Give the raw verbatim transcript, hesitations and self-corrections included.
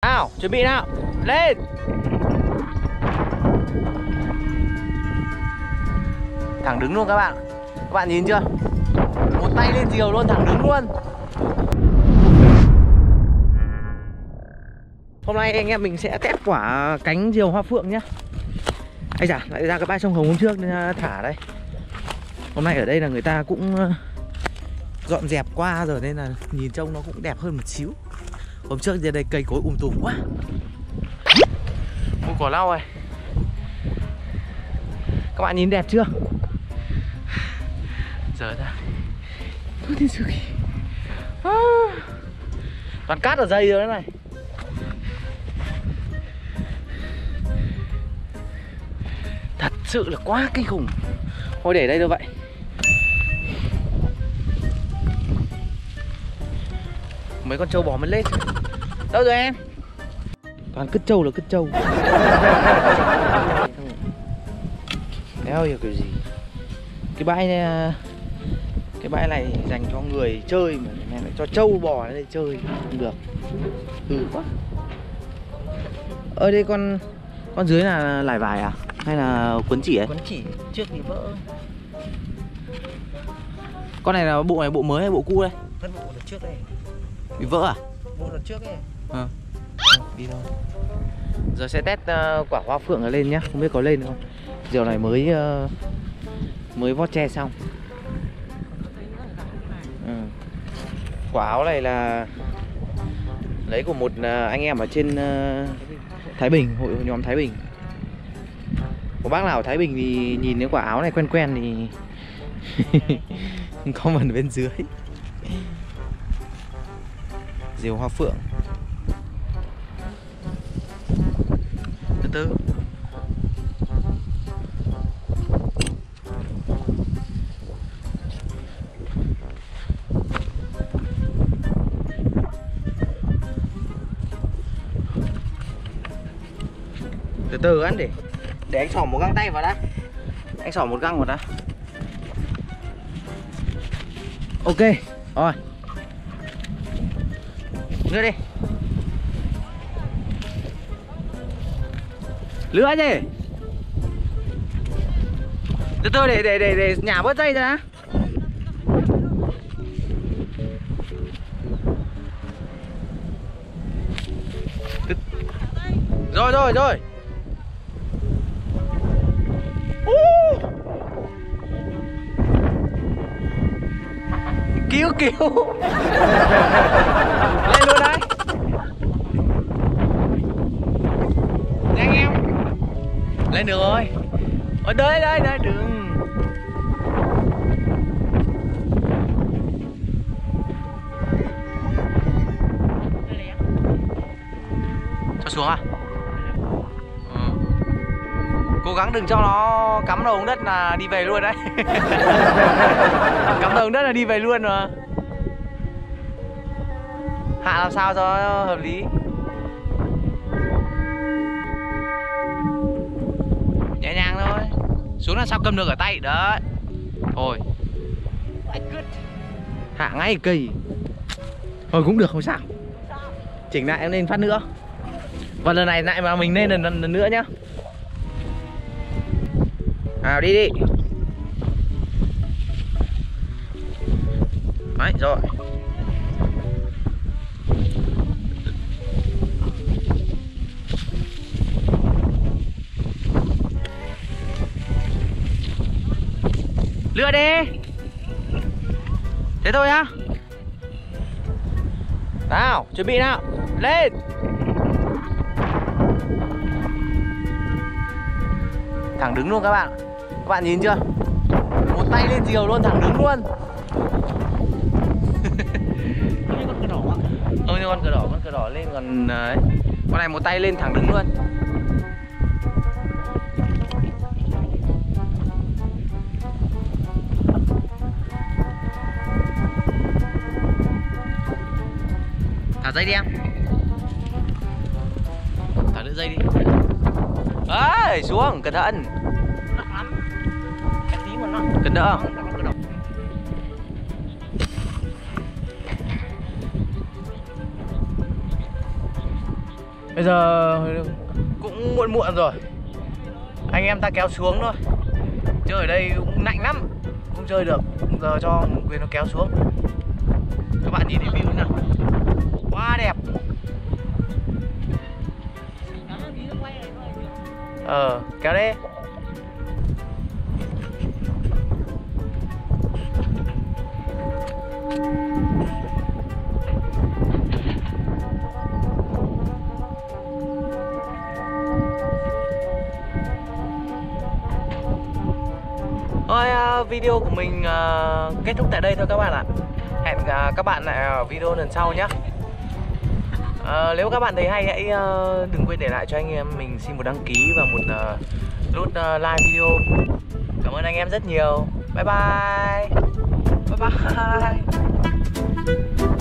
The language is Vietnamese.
Nào, chuẩn bị nào. Lên. Thẳng đứng luôn các bạn. Các bạn nhìn chưa? Một tay lên diều luôn, thẳng đứng luôn. Hôm nay anh em mình sẽ test quả cánh diều hoa phượng nhá. Ây da, lại ra cái bãi sông Hồng hôm trước nên thả đây. Hôm nay ở đây là người ta cũng dọn dẹp qua rồi nên là nhìn trông nó cũng đẹp hơn một xíu. Hôm trước giờ đây cây cối um tùm quá. Ôi cỏ lau này. Các bạn nhìn đẹp chưa? Giờ ra à, toàn cát ở dây rồi đấy này. Thật sự là quá kinh khủng. Thôi để đây đâu vậy. Mấy con trâu bò mới lên. Đâu rồi em? Toàn cứt trâu là cứt trâu. Đéo hiểu kiểu gì. Cái bãi này, cái bãi này dành cho người chơi mà này lại cho trâu bò đây chơi không được. Ừ quá. Ở đây con con dưới là lải vải à? Hay là cuốn chỉ ấy? Cuốn chỉ trước thì vỡ. Con này là bộ này bộ mới hay bộ cũ đây? Vẫn bộ đợt trước đây. Bị vỡ à? Bộ đợt trước ấy. À. Đi thôi. Giờ sẽ test uh, quả hoa phượng ở lên nhá, không biết có lên không. Diều này mới uh, mới vót tre xong. Ừ. Quả áo này là lấy của một uh, anh em ở trên uh, Thái Bình, hội nhóm Thái Bình. Có bác nào ở Thái Bình thì nhìn cái quả áo này quen quen thì comment bên dưới. Diều hoa phượng. Từ từ. Từ từ ăn để để anh xỏ một găng tay vào đã. Anh xỏ một găng vào đã. Ok, rồi. Lựa đi. Lựa gì? Từ từ để để để để nhả bớt dây ra. Từ... Rồi rồi rồi. Uh. Cứu cứu. Lên luôn đấy. Nhanh em. Lên được rồi. Ở đây đây đây đừng. Cho xuống à? Ừ. Cố gắng đừng cho nó cắm đầu đất là đi về luôn đấy. Cắm đầu đất là đi về luôn mà. Hạ làm sao cho hợp lý. Nhẹ nhàng thôi. Xuống là sao cầm được ở tay. Đấy. Thôi. Hạ ngay cây. Thôi cũng được không sao. Chỉnh lại em lên phát nữa. Và lần này lại mà mình lên lần, lần nữa nhá. Nào đi đi. Đấy rồi. Lựa đi. Thế thôi á. Nào, chuẩn bị nào. Lên. Thẳng đứng luôn các bạn. Các bạn nhìn chưa? Một tay lên diều luôn, thẳng đứng luôn. Như con cờ đỏ. Ừ, như con cờ đỏ, con cờ đỏ lên còn ấy. Con này một tay lên thẳng đứng luôn. Thả dây đi em. Thả nữa dây đi. Ơi, xuống, cẩn thận. Nặng lắm. Cái tí mà nặng. Cần đỡ không? Bây giờ cũng muộn muộn rồi, anh em ta kéo xuống thôi. Chơi ở đây cũng lạnh lắm, không chơi được. Giờ cho Quyền nó kéo xuống. Các bạn nhìn review nào, quá đẹp. Ờ, kéo đi. Thôi video của mình uh, kết thúc tại đây thôi các bạn ạ. Hẹn uh, các bạn lại ở video lần sau nhé. uh, Nếu các bạn thấy hay hãy uh, đừng quên để lại cho anh em mình xin một đăng ký và một uh, nút uh, like video. Cảm ơn anh em rất nhiều. Bye bye. Bye bye.